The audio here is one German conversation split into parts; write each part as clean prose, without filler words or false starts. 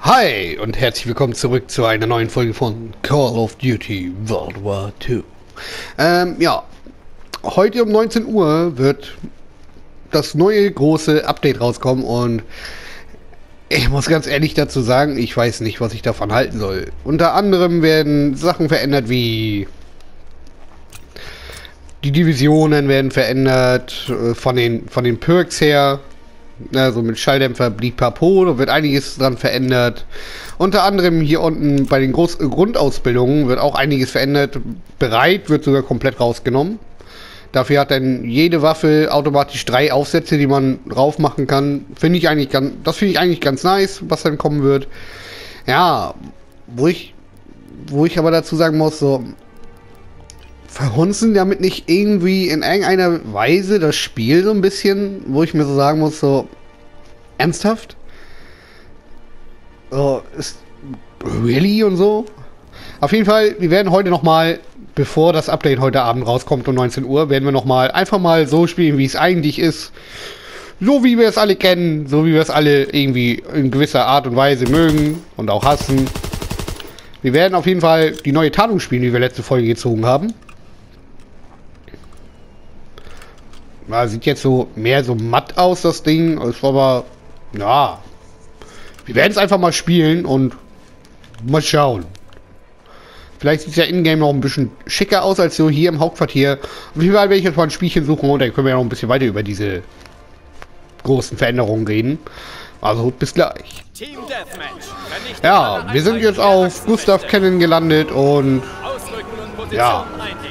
Hi und herzlich willkommen zurück zu einer neuen Folge von Call of Duty World War II. Ja, heute um 19 Uhr wird das neue große Update rauskommen und ich muss ganz ehrlich dazu sagen, ich weiß nicht, was ich davon halten soll. Unter anderem werden Sachen verändert wie die Divisionen werden verändert, von den Perks her. Also mit Schalldämpfer, Blipapo, da wird einiges dran verändert. Unter anderem hier unten bei den Grundausbildungen wird auch einiges verändert. Bereit wird sogar komplett rausgenommen. Dafür hat dann jede Waffe automatisch 3 Aufsätze, die man drauf machen kann. Das finde ich eigentlich ganz nice, was dann kommen wird. Ja, wo ich aber dazu sagen muss, so verhunzen damit nicht irgendwie in irgendeiner Weise das Spiel so ein bisschen, wo ich mir so sagen muss, so ernsthaft? So, ist really und so? Auf jeden Fall, wir werden heute nochmal, bevor das Update heute Abend rauskommt um 19 Uhr, werden wir nochmal einfach mal so spielen, wie es eigentlich ist. So wie wir es alle kennen, so wie wir es alle irgendwie in gewisser Art und Weise mögen und auch hassen. Wir werden auf jeden Fall die neue Tarnung spielen, die wir letzte Folge gezogen haben. Ja, sieht jetzt so mehr so matt aus, das Ding. Ist aber, ja. Wir werden es einfach mal spielen und mal schauen. Vielleicht sieht es ja in-game noch ein bisschen schicker aus als so hier im Hauptquartier. Auf jeden Fall werde ich jetzt mal ein Spielchen suchen und dann können wir ja noch ein bisschen weiter über diese großen Veränderungen reden. Also bis gleich. Ja, wir sind jetzt auf Gustav Cannon gelandet und ja.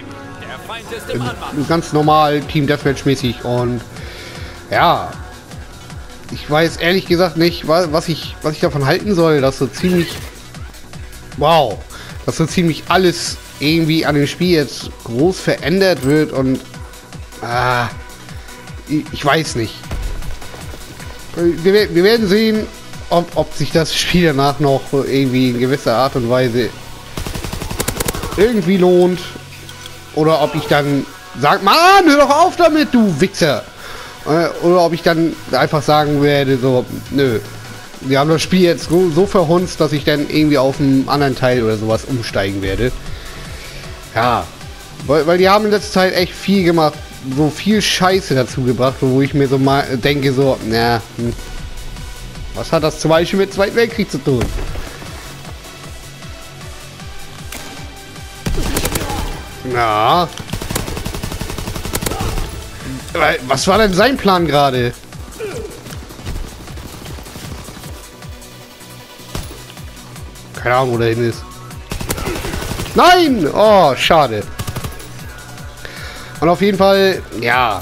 Ganz normal, Team Deathmatch mäßig und ja, ich weiß ehrlich gesagt nicht, was ich davon halten soll, dass so ziemlich, wow, dass so ziemlich alles irgendwie an dem Spiel jetzt groß verändert wird und ich weiß nicht. Wir werden sehen, ob sich das Spiel danach noch irgendwie in gewisser Art und Weise irgendwie lohnt. Oder ob ich dann sage, Mann, hör doch auf damit, du Wichser. Oder ob ich dann einfach sagen werde, so, nö. Wir haben das Spiel jetzt so verhunzt, dass ich dann irgendwie auf einen anderen Teil oder sowas umsteigen werde. Ja, weil die haben in letzter Zeit echt viel gemacht, so viel Scheiße dazu gebracht, wo ich mir so mal denke, so, na, was hat das zum Beispiel mit Zweiten Weltkrieg zu tun? Ja. Was war denn sein Plan gerade? Keine Ahnung, wo der hin ist. Nein! Oh, schade. Und auf jeden Fall, ja.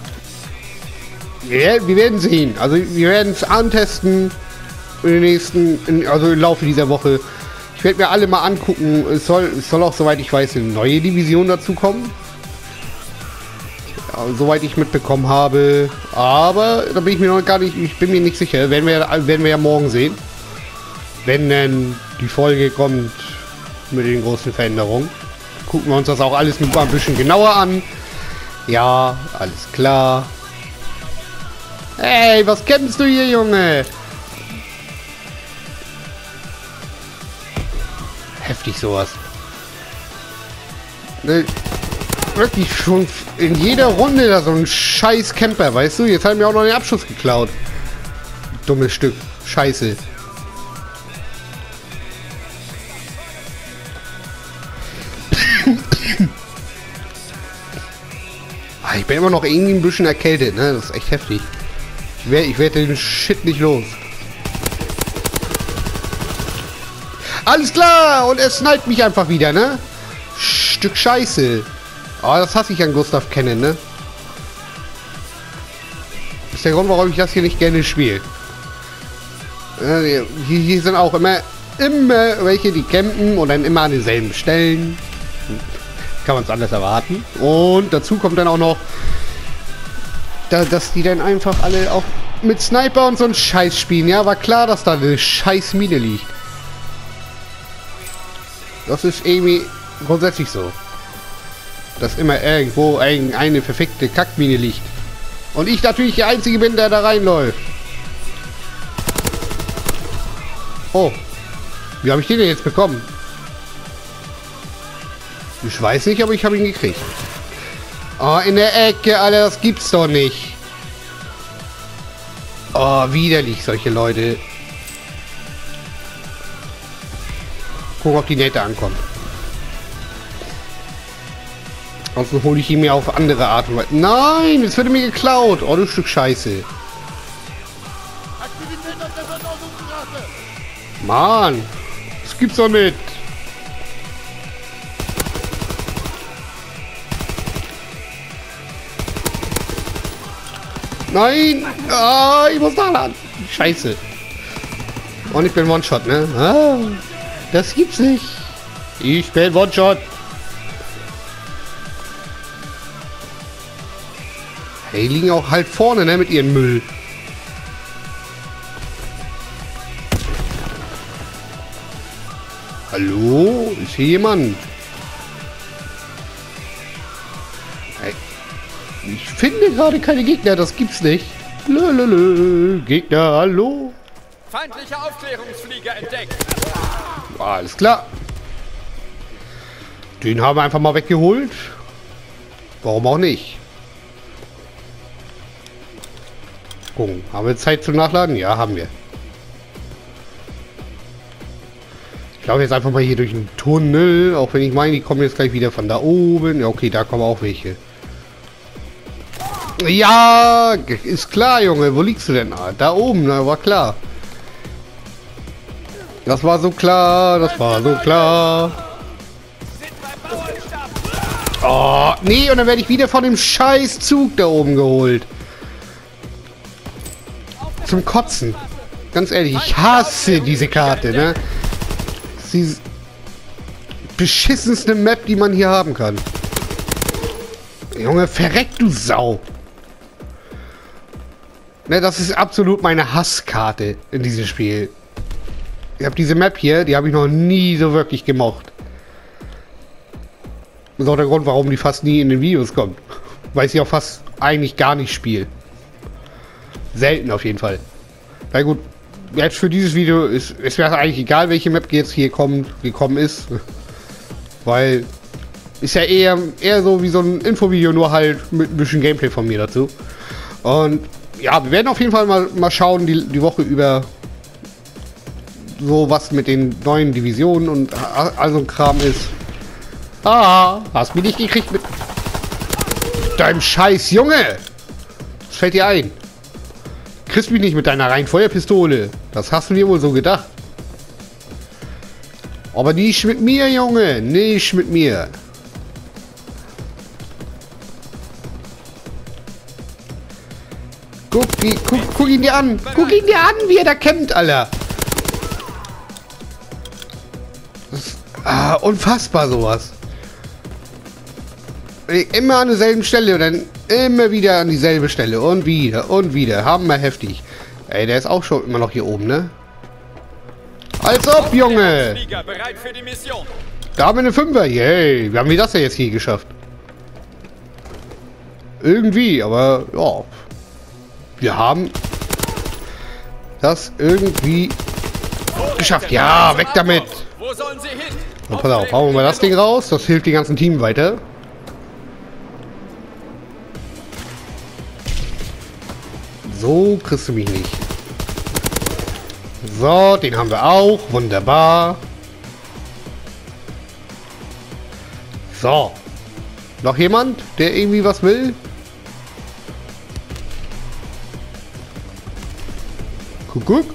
Wir werden sehen. Also wir werden es antesten in den nächsten, also im Laufe dieser Woche. Ich werde mir alle mal angucken. Es soll auch, soweit ich weiß, eine neue Division dazu kommen. Ja, soweit ich mitbekommen habe. Aber da bin ich mir noch gar nicht, ich bin mir nicht sicher. Werden wir ja morgen sehen. Wenn denn die Folge kommt mit den großen Veränderungen. Gucken wir uns das auch alles mal ein bisschen genauer an. Ja, alles klar. Hey, was kennst du hier, Junge? Heftig sowas. Ne, wirklich schon in jeder Runde da so ein scheiß Camper, weißt du? Jetzt haben wir auch noch den Abschuss geklaut. Dummes Stück. Scheiße. Ich bin immer noch irgendwie ein bisschen erkältet, ne? Das ist echt heftig. Ich werde den Shit nicht los. Alles klar! Und er sniped mich einfach wieder, ne? Stück Scheiße. Oh, das hasse ich an Gustav Cannon, ne? Das ist der Grund, warum ich das hier nicht gerne spiele. Hier sind auch immer welche, die campen und dann immer an denselben Stellen. Kann man es anders erwarten. Und dazu kommt dann auch noch, dass die dann einfach alle auch mit Sniper und so einen Scheiß spielen. Ja, war klar, dass da eine scheiß Mine liegt. Das ist irgendwie grundsätzlich so. Dass immer irgendwo eine verfickte Kackmine liegt. Und ich natürlich der Einzige bin, der da reinläuft. Oh. Wie habe ich den denn jetzt bekommen? Ich weiß nicht, aber ich habe ihn gekriegt. Oh, in der Ecke, Alter, das gibt's doch nicht. Oh, widerlich, solche Leute. Gucken, ob die Nette ankommt. Ansonsten hole ich ihn mir auf andere Art und Weise. Nein, jetzt wird er mir geklaut. Oh, du Stück Scheiße. Mann, das gibt's doch nicht. Nein! Ah, ich muss nachladen. Scheiße. Und ich bin One-Shot, ne? Ah, das gibt's nicht. Ich bin One-Shot. Hey, die liegen auch halt vorne, ne? Mit ihrem Müll. Hallo? Ist hier jemand? Hey. Ich finde gerade keine Gegner, das gibt's nicht. Lölölö. Gegner, hallo? Feindliche Aufklärungsflieger entdeckt. Alles klar. Den haben wir einfach mal weggeholt. Warum auch nicht? Gucken. Haben wir Zeit zum Nachladen? Ja, haben wir. Ich laufe jetzt einfach mal hier durch den Tunnel. Auch wenn ich meine, die kommen jetzt gleich wieder von da oben. Ja, okay, da kommen auch welche. Ja, ist klar, Junge. Wo liegst du denn? Ah, da oben, na, war klar. Das war so klar, das war so klar. Oh, nee, und dann werde ich wieder von dem scheiß Zug da oben geholt. Zum Kotzen. Ganz ehrlich, ich hasse diese Karte, ne? Die beschissenste Map, die man hier haben kann. Junge, verreck, du Sau. Ne, das ist absolut meine Hasskarte in diesem Spiel. Ich habe diese Map hier, die habe ich noch nie so wirklich gemocht. Das ist auch der Grund, warum die fast nie in den Videos kommt. Weil ich sie auch fast eigentlich gar nicht spiele. Selten auf jeden Fall. Na gut, jetzt für dieses Video ist es wäre eigentlich egal, welche Map jetzt hier gekommen ist. Weil ist ja eher so wie so ein Infovideo, nur halt mit ein bisschen Gameplay von mir dazu. Und ja, wir werden auf jeden Fall mal schauen, die Woche über, so was mit den neuen Divisionen und also ein Kram ist. Ah, hast mich nicht gekriegt mit deinem Scheiß, Junge! Was fällt dir ein? Kriegst mich nicht mit deiner Reihenfeuerpistole. Das hast du dir wohl so gedacht. Aber nicht mit mir, Junge. Nicht mit mir. Guck ihn dir an. Guck ihn dir an, wie er da kämpft, Alter. Das ist, unfassbar sowas. Immer an derselben Stelle und dann immer wieder an dieselbe Stelle und wieder und wieder. Haben wir heftig. Ey, der ist auch schon immer noch hier oben, ne? Als ob, Junge! Da haben wir eine Fünfer. Yay, wie haben wir das ja jetzt hier geschafft? Irgendwie, aber ja. Wir haben das irgendwie geschafft. Ja, weg damit! Wo sollen sie hin? So, pass auf, hauen wir mal das Ding raus. Das hilft dem ganzen Team weiter. So kriegst du mich nicht. So, den haben wir auch. Wunderbar. So. Noch jemand, der irgendwie was will? Guck.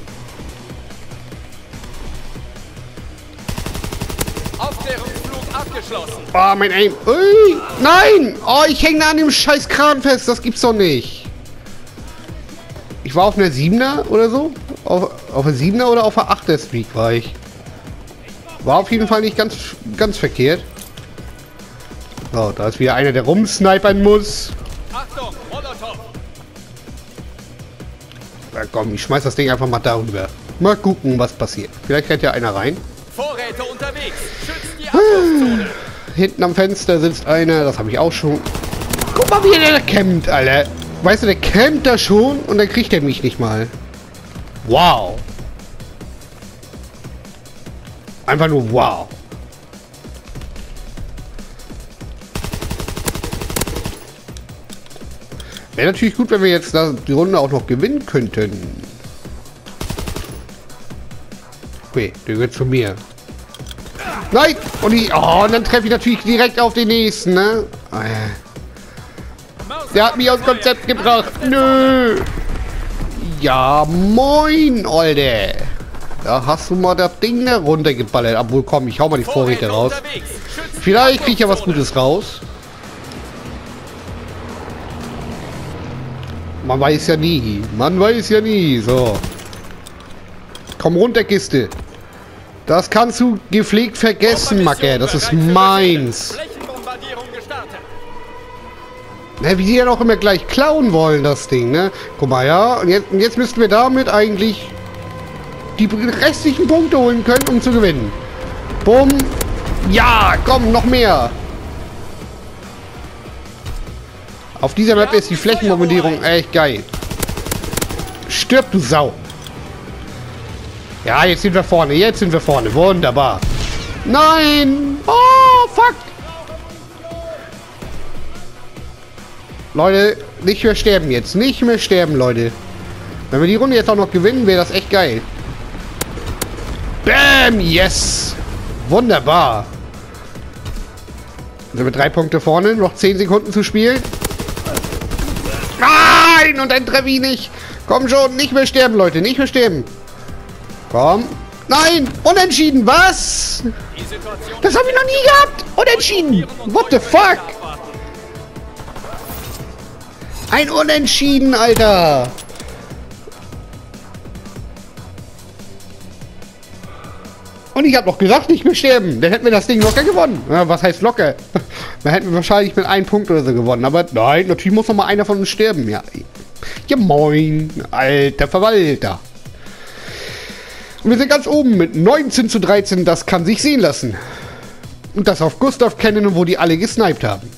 Aufklärungsflug abgeschlossen. Oh, mein Aim. Ui, nein! Oh, ich hänge an dem scheiß Kran fest. Das gibt's doch nicht. Ich war auf einer 7er oder so. Auf einer 7er oder auf einer 8er Streak war ich. War auf jeden Fall nicht ganz verkehrt. So, da ist wieder einer, der rumsnipern muss. Achtung, Molotov. Ja, komm, ich schmeiß das Ding einfach mal darüber. Mal gucken, was passiert. Vielleicht rennt ja einer rein. Vorräte unterwegs. Schützt die Abwurfzone. Hinten am Fenster sitzt einer. Das habe ich auch schon. Guck mal, wie der campt, Alter. Weißt du, der campt da schon und dann kriegt er mich nicht mal. Wow. Einfach nur wow. Wäre natürlich gut, wenn wir jetzt die Runde auch noch gewinnen könnten. Okay, der gehört zu mir. Nein! Und dann treffe ich natürlich direkt auf den nächsten, ne? Der hat mich aus Konzept gebracht. Nö! Ja, moin, Alter! Da hast du mal das Ding da runtergeballert. Obwohl, komm, ich hau mal die Vorräte raus. Vielleicht kriege ich ja was Gutes raus. Man weiß ja nie. Man weiß ja nie. So. Komm runter, Kiste. Das kannst du gepflegt vergessen, Macke. Das ist meins. Na, wie die ja auch immer gleich klauen wollen, das Ding, ne? Guck mal, ja. Und jetzt müssten wir damit eigentlich die restlichen Punkte holen können, um zu gewinnen. Bumm. Ja, komm, noch mehr. Auf dieser Map ist die Flächenbombardierung echt geil. Stirb, du Sau. Ja, jetzt sind wir vorne. Jetzt sind wir vorne. Wunderbar. Nein. Oh, fuck. Leute, nicht mehr sterben jetzt. Nicht mehr sterben, Leute. Wenn wir die Runde jetzt auch noch gewinnen, wäre das echt geil. Bam. Yes. Wunderbar. Sind wir 3 Punkte vorne. Noch 10 Sekunden zu spielen. Nein! Und dann treffe ich nicht. Komm schon, nicht mehr sterben, Leute. Nicht mehr sterben. Komm. Nein! Unentschieden, was? Das habe ich noch nie gehabt. Unentschieden. What the fuck? Ein Unentschieden, Alter. Und ich habe noch gesagt, nicht mehr sterben. Dann hätten wir das Ding locker gewonnen. Ja, was heißt locker? Dann hätten wir wahrscheinlich mit 1 Punkt oder so gewonnen. Aber nein, natürlich muss noch mal einer von uns sterben. Ja, ja moin, alter Verwalter. Und wir sind ganz oben mit 19:13. Das kann sich sehen lassen. Und das auf Gustav Cannon, wo die alle gesniped haben.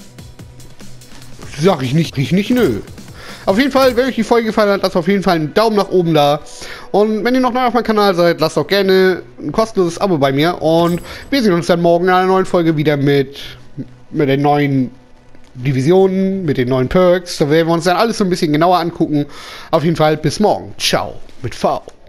Sag ich nicht, nö. Auf jeden Fall, wenn euch die Folge gefallen hat, lasst auf jeden Fall einen Daumen nach oben da. Und wenn ihr noch neu auf meinem Kanal seid, lasst auch gerne ein kostenloses Abo bei mir. Und wir sehen uns dann morgen in einer neuen Folge wieder mit den neuen Divisionen, mit den neuen Perks. Da werden wir uns dann alles so ein bisschen genauer angucken. Auf jeden Fall bis morgen. Ciao mit V.